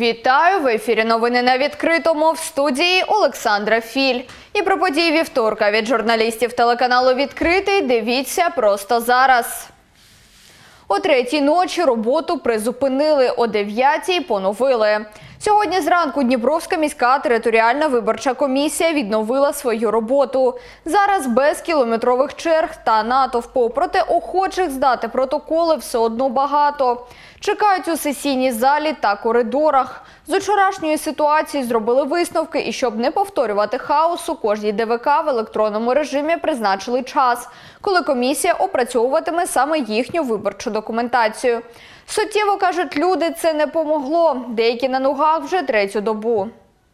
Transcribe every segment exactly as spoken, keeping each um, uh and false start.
Вітаю! В ефірі новини на відкритому, в студії Олександра Філь. І про події вівторка від журналістів телеканалу «Відкритий» дивіться просто зараз. О третій ночі роботу призупинили, о дев'ятій поновили. Сьогодні зранку Дніпровська міська територіальна виборча комісія відновила свою роботу. Зараз без кілометрових черг та натовпу, проте охочих здати протоколи все одно багато. Чекають у сесійній залі та коридорах. З вчорашньої ситуації зробили висновки і щоб не повторювати хаосу, кожній ДВК в електронному режимі призначили час, коли комісія опрацьовуватиме саме їхню виборчу документацію. Суттєво, кажуть люди, це не помогло. Деякі на ногах вже третю добу.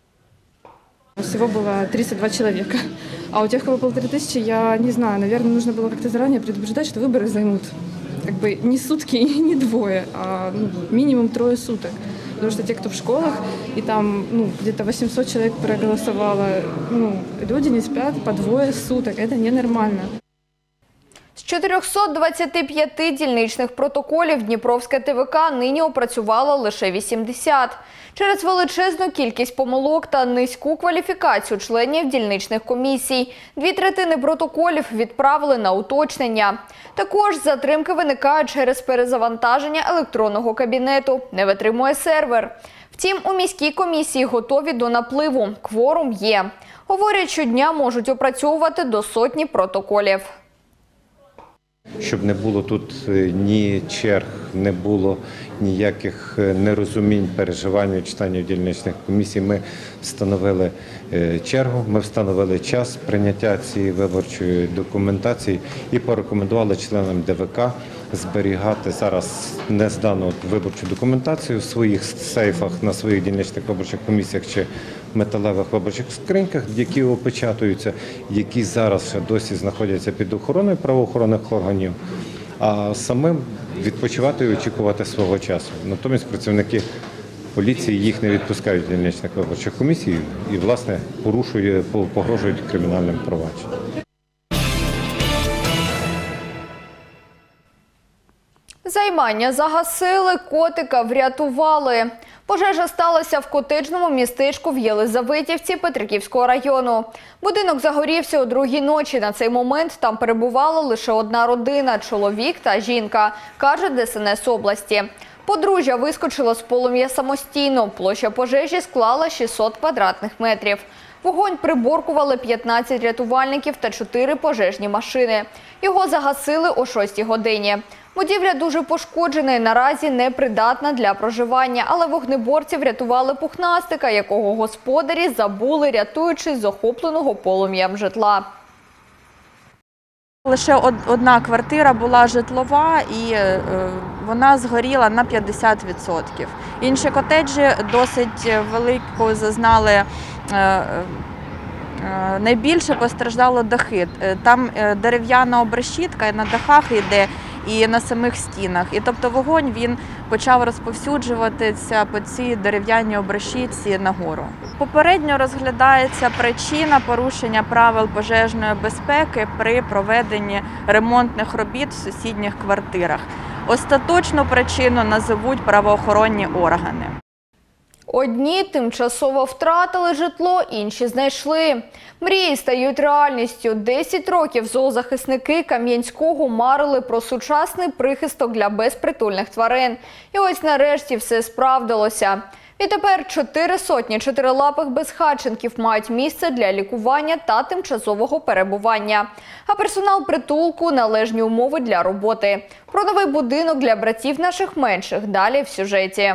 Всего было тридцать два человека, а у тех, кого полторы тысячи, я не знаю, наверное, нужно было как-то заранее предупреждать, что выборы займут как бы не сутки и не двое, а ну, минимум трое суток. Потому что те, кто в школах, и там ну, где-то восемьсот человек проголосовало, ну, люди не спят по двое суток, это ненормально. З чотирьохсот двадцяти п'яти дільничних протоколів Дніпровська ТВК нині опрацювала лише вісімдесят. Через величезну кількість помилок та низьку кваліфікацію членів дільничних комісій дві третини протоколів відправили на уточнення. Також затримки виникають через перезавантаження електронного кабінету. Не витримує сервер. Втім, у міській комісії готові до напливу. Кворум є. Говорять, щодня можуть опрацьовувати до сотні протоколів. Щоб не було тут ні черг, не було ніяких нерозумінь, переживань у членів дільничних комісій, ми встановили чергу, ми встановили час прийняття цієї виборчої документації і порекомендували членам ДВК зберігати зараз нездану виборчу документацію в своїх сейфах, на своїх дільничних виборчих комісіях чи металевих виборчих скриньках, які опечатуються, які зараз ще досі знаходяться під охороною правоохоронних органів, а самим відпочивати і очікувати свого часу. Натомість працівники поліції їх не відпускають з дільничних виборчих комісій і, власне, порушують, погрожують кримінальним провадженням. Займання загасили, котика врятували. Пожежа сталася в котеджному містечку в Єлизаветівці Петриківського району. Будинок загорівся о другій ночі. На цей момент там перебувала лише одна родина – чоловік та жінка, каже ДСНС області. Подружжя вискочило з полум'я самостійно. Площа пожежі склала шістсот квадратних метрів. Вогонь приборкували п'ятнадцять рятувальників та чотири пожежні машини. Його загасили о шостій годині. Будівля дуже пошкоджена і наразі непридатна для проживання, але вогнеборці врятували пухнастика, якого господарі забули, рятуючись з охопленого полум'ям житла. Лише одна квартира була житлова і вона згоріла на п'ятдесят відсотків. Інші котеджі досить велику зазнали. Найбільше постраждало дахи. Там дерев'яна обрешітка і на дахах йде, і на самих стінах. І тобто вогонь він почав розповсюджуватися по цій дерев'яній обрешітці нагору. Попередньо розглядається причина порушення правил пожежної безпеки при проведенні ремонтних робіт в сусідніх квартирах. Остаточну причину назовуть правоохоронні органи. Одні тимчасово втратили житло, інші знайшли. Мрії стають реальністю. Десять років зоозахисники Кам'янського марили про сучасний прихисток для безпритульних тварин. І ось нарешті все справдилося. Відтепер чотири сотні чотирилапих безхатченків мають місце для лікування та тимчасового перебування. А персонал притулку – належні умови для роботи. Про новий будинок для братів наших менших далі в сюжеті.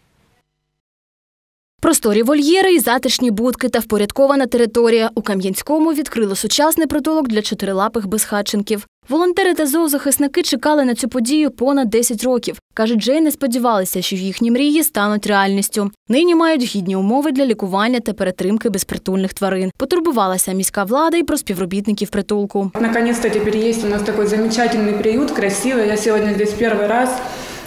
Просторі вольєри і затишні будки та впорядкована територія. У Кам'янському відкрили сучасний притулок для чотирилапих безхатченків. Волонтери та зоозахисники чекали на цю подію понад десять років. Кажуть, вже й не сподівалися, що їхні мрії стануть реальністю. Нині мають гідні умови для лікування та перетримки безпритульних тварин. Потурбувалася міська влада і про співробітників притулку. Наконец-то тепер є у нас такий замечательний приют, красивий. Я сьогодні тут перший раз.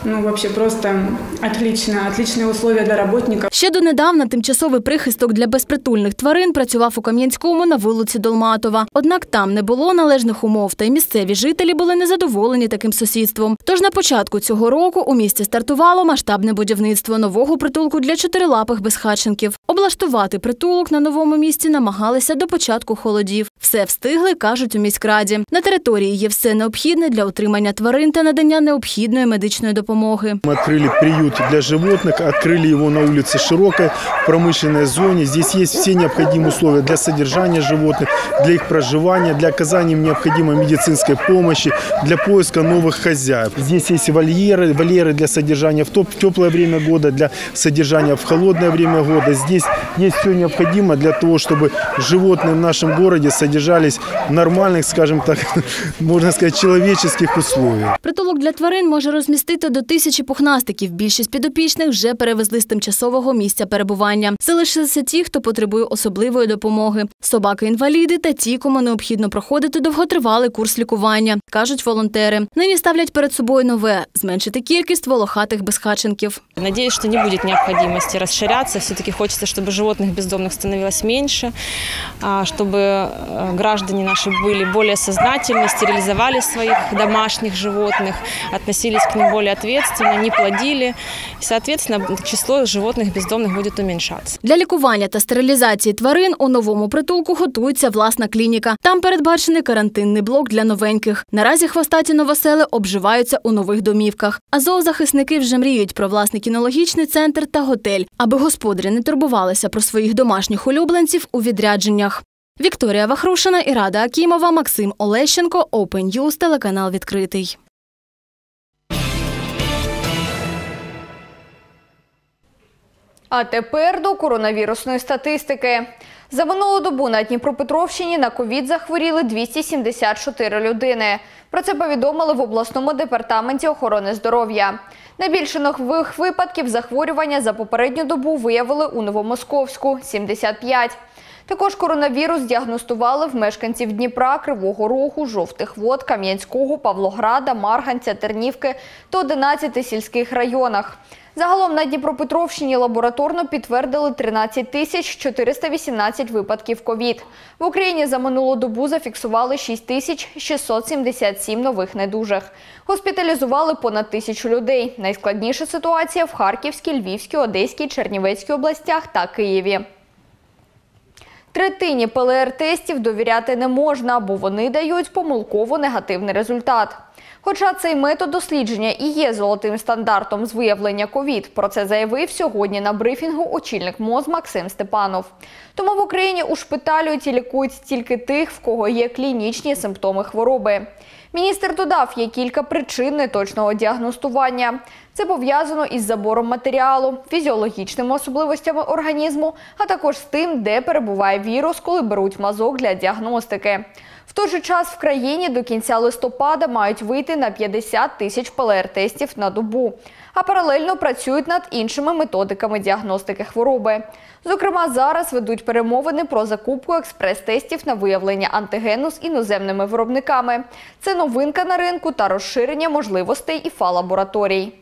Ну, вообще просто отлично, отличные условия для работников. Ще донедавна тимчасовий прихисток для безпритульних тварин працював у Кам'янському на вулиці Долматова. Однак там не було належних умов, та й місцеві жителі були незадоволені таким сусідством. Тож на початку цього року у місті стартувало масштабне будівництво нового притулку для чотирилапих безхатченків. Облаштувати притулок на новому місці намагалися до початку холодів. Все встигли, кажуть у міськраді. На території є все необхідне для утримання тварин та надання необхідної медичної допомоги. Мы открыли приют для животных, открыли его на улице Широкой, в промышленной зоне. Здесь есть все необходимые условия для содержания животных, для их проживания, для оказания им необходимой медицинской помощи, для поиска новых хозяев. Здесь есть вольеры, вольеры для содержания в теплое время года, для содержания в холодное время года. Здесь есть все необходимое для того, чтобы животные в нашем городе содержались в нормальных, скажем так, можно сказать, человеческих условиях. Притулок для тварин може розмістити до тисячі пухнастиків. Більшість підопічних вже перевезли з тимчасового місця перебування. Залишилися ті, хто потребує особливої допомоги. Собаки-інваліди та ті, кому необхідно проходити довготривалий курс лікування, кажуть волонтери. Нині ставлять перед собою нове – зменшити кількість волохатих безхатченків. Надеюсь, что не будет необходимости расширяться. Все-таки хочется, чтобы животных бездомных становилось меньше, чтобы граждане наши были более сознательны, стерилизовали своих домашних животных, относились к ним более ответственно, не плодили. И, соответственно, число животных бездомных будет уменьшаться. Для лікування та стерилізації тварин у новому притулку готується власна клініка. Там передбачений карантинний блок для новеньких. Наразі хвостаті новосели обживаються у нових домівках. А зоозахисники вже мріють про власний кінологічний центр та готель, аби господарі не турбувалися про своїх домашніх улюбленців у відрядженнях. Вікторія Вахрушина, Ірада Акімова, Максим Олещенко, Open News, телеканал «Відкритий». А тепер до коронавірусної статистики. За минулу добу на Дніпропетровщині на ковід захворіли двісті сімдесят чотири людини. Про це повідомили в обласному департаменті охорони здоров'я. Найбільше нових випадків захворювання за попередню добу виявили у Новомосковську – сімдесят п'ять. Також коронавірус діагностували в мешканців Дніпра, Кривого Рогу, Жовтих Вод, Кам'янського, Павлограда, Марганця, Тернівки та одинадцяти сільських районах. Загалом на Дніпропетровщині лабораторно підтвердили тринадцять тисяч чотириста вісімнадцять випадків ковід. В Україні за минулу добу зафіксували шість тисяч шістсот сімдесят сім нових недужих. Госпіталізували понад тисячу людей. Найскладніша ситуація в Харківській, Львівській, Одеській, Чернівецькій областях та Києві. Третині ПЛР-тестів довіряти не можна, бо вони дають помилково негативний результат. Хоча цей метод дослідження і є золотим стандартом з виявлення ковід, про це заявив сьогодні на брифінгу очільник МОЗ Максим Степанов. Тому в Україні ушпиталюють і лікують тільки тих, в кого є клінічні симптоми хвороби. Міністр додав, є кілька причин неточного діагностування. Це пов'язано із забором матеріалу, фізіологічними особливостями організму, а також з тим, де перебуває вірус, коли беруть мазок для діагностики. В той же час в країні до кінця листопада мають вийти на п'ятдесят тисяч ПЛР-тестів на добу. А паралельно працюють над іншими методиками діагностики хвороби. Зокрема, зараз ведуть перемовини про закупку експрес-тестів на виявлення антигену з іноземними виробниками. Це новинка на ринку та розширення можливостей ІФ А-лабораторій.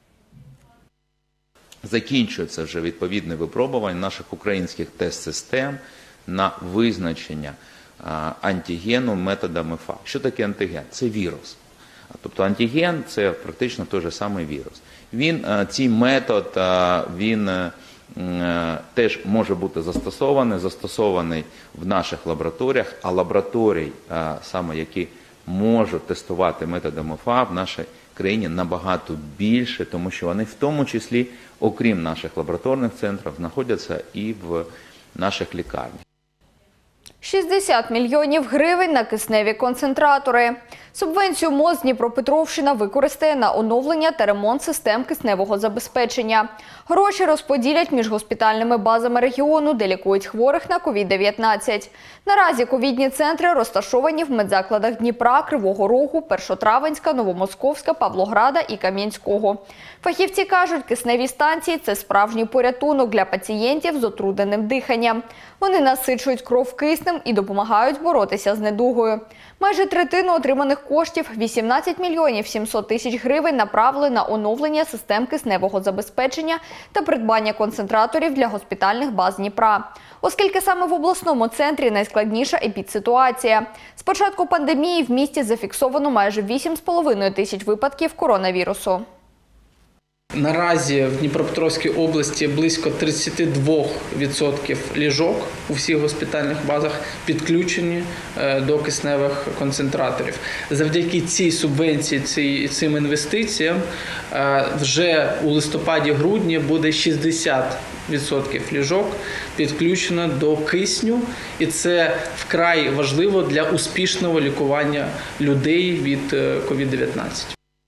Закінчується вже відповідне випробування наших українських тест-систем на визначення антигену методом ІФ А. Що таке антиген? Це вірус. Тобто антиген – це практично той же самий вірус. Він, цей метод, він теж може бути застосований, застосований в наших лабораторіях, а лабораторій, саме які можуть тестувати методом ІФ А в нашій країні набагато більше, тому що вони в тому числі, окрім наших лабораторних центрів, знаходяться і в наших лікарнях. шістдесят мільйонів гривень на кисневі концентратори. Субвенцію МОЗ Дніпропетровщина використає на оновлення та ремонт систем кисневого забезпечення. Гроші розподілять між госпітальними базами регіону, де лікують хворих на ковід дев'ятнадцять. Наразі ковідні центри розташовані в медзакладах Дніпра, Кривого Рогу, Першотравенська, Новомосковська, Павлограда і Кам'янського. Фахівці кажуть, кисневі станції – це справжній порятунок для пацієнтів з отрудненим диханням. Вони насичують кров киснем і допомагають боротися з недугою. Майже третину отриманих коштів вісімнадцять мільйонів сімсот тисяч гривень направили на оновлення систем кисневого забезпечення та придбання концентраторів для госпітальних баз Дніпра. Оскільки саме в обласному центрі найскладніша епідситуація. З початку пандемії в місті зафіксовано майже вісім з половиною тисяч випадків коронавірусу. Наразі в Дніпропетровській області близько тридцять два відсотки ліжок у всіх госпітальних базах підключені до кисневих концентраторів. Завдяки цій субвенції, цим інвестиціям вже у листопаді-грудні буде шістдесят відсотків ліжок підключено до кисню, і це вкрай важливо для успішного лікування людей від ковід дев'ятнадцять.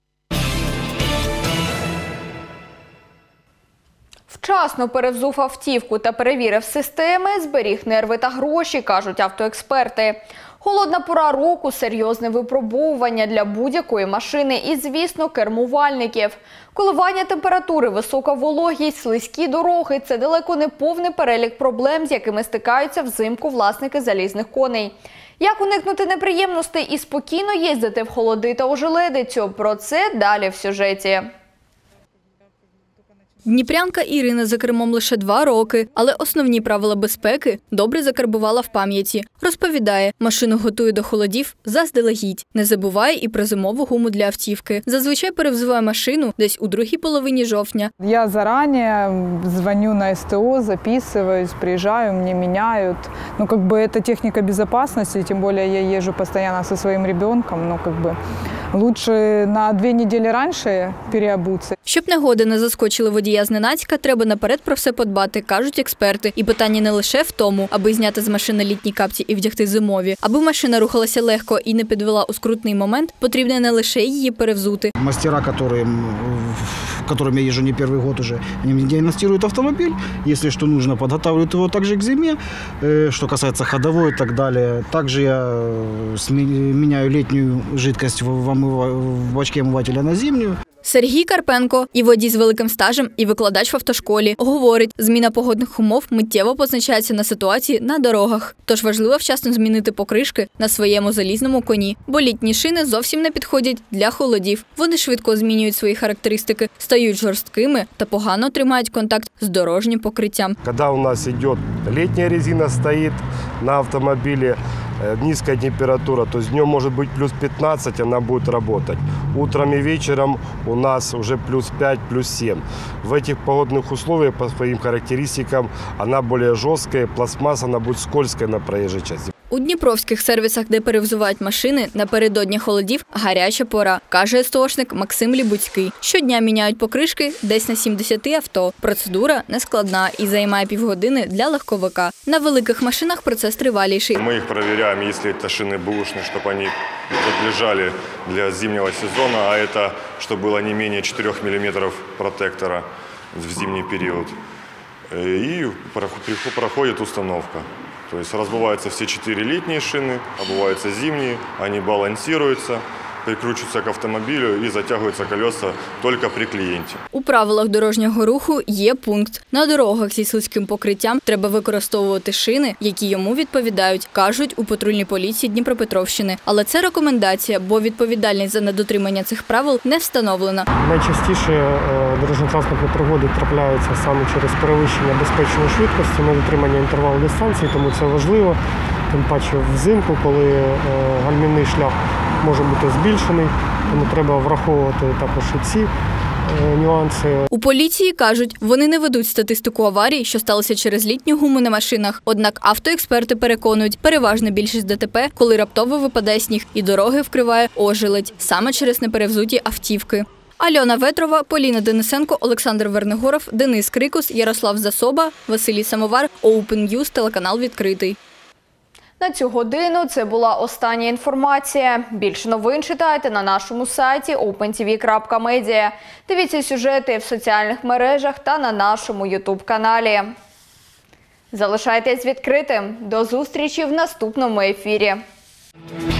Вчасно перевзув автівку та перевірив системи, зберіг нерви та гроші, кажуть автоексперти. Холодна пора року – серйозне випробовування для будь-якої машини і, звісно, кермувальників. Коливання температури, висока вологість, слизькі дороги – це далеко не повний перелік проблем, з якими стикаються взимку власники залізних коней. Як уникнути неприємностей і спокійно їздити в холоди та ожеледицю? Про це далі в сюжеті. Дніпрянка Ірина за кермом лише два роки, але основні правила безпеки добре закарбувала в пам'яті. Розповідає, машину готує до холодів заздалегідь. Не забуває і про зимову гуму для автівки. Зазвичай перевзуває машину десь у другій половині жовтня. Я заранее звоню на СТО, записываюсь, приезжаю, мне меняют. Ну, как бы это техника безопасности, тем более я езжу постоянно со своим ребенком, но как бы лучше на дві неділі раніше переобуться. Щоб негоди не заскочили водія зненацька, треба наперед про все подбати, кажуть експерти. І питання не лише в тому, аби зняти з машини літні капці і вдягти зимові. Аби машина рухалася легко і не підвела у скрутний момент, потрібно не лише її перевзути. Мастера, которым, которым я езжу не первый год уже, они диагностируют автомобиль. Если что нужно, подготавливают его также к зиме. Что касается ходовой и так далее. Также я меняю летнюю жидкость в бачке омивателя на зимнюю. Сергій Карпенко – і водій з великим стажем, і викладач в автошколі. Говорить, зміна погодних умов миттєво позначається на ситуації на дорогах. Тож важливо вчасно змінити покришки на своєму залізному коні, бо літні шини зовсім не підходять для холодів. Вони швидко змінюють свої характеристики, стають жорсткими та погано тримають контакт з дорожнім покриттям. Коли у нас йде літня резина стоїть на автомобілі, низкая температура, то есть днем может быть плюс пятнадцать, она будет работать. Утром и вечером у нас уже плюс пять, плюс семь. В этих погодных условиях по своим характеристикам она более жесткая, пластмасса, она будет скользкая на проезжей части. У дніпровських сервісах, де перевзувають машини, напередодні холодів гаряча пора, каже СТОшник Максим Лібуцький. Щодня міняють покришки десь на сімдесят авто. Процедура нескладна і займає півгодини для легковика. На великих машинах процес триваліший. Ми їх перевіряємо, якщо це шини бушні, щоб вони підлежали для зимнього сезону, а це, щоб було не менше чотирьох міліметрів протектора в зимній період. І проходить установка. То есть разбиваются все четыре летние шины, обуваются зимние, они балансируются, прикручиваются к автомобилю і затягуються колеса тільки при клієнті. У правилах дорожнього руху є пункт. На дорогах зі слизьким покриттям треба використовувати шини, які йому відповідають, кажуть у патрульній поліції Дніпропетровщини. Але це рекомендація, бо відповідальність за недотримання цих правил не встановлена. Найчастіше дорожньо-транспортні пригоди трапляються саме через перевищення безпечної швидкості, недотримання інтервалу дистанції, тому це важливо. Тим паче взимку, коли гальмівний шлях може бути збільшений, тому треба враховувати також і ці нюанси. У поліції кажуть, вони не ведуть статистику аварій, що сталося через літню гуму на машинах. Однак автоексперти переконують, переважна більшість ДТП, коли раптово випадає сніг і дороги вкриває ожеледь, саме через неперевзуті автівки. Альона Ветрова, Поліна Денисенко, Олександр Вернигоров, Денис Крикус, Ярослав Засоба, Василій Самовар, Open News, телеканал «Відкритий». На цю годину це була остання інформація. Більше новин читайте на нашому сайті опен ті ві крапка медіа. Дивіться сюжети в соціальних мережах та на нашому ютуб-каналі. Залишайтесь відкритим. До зустрічі в наступному ефірі.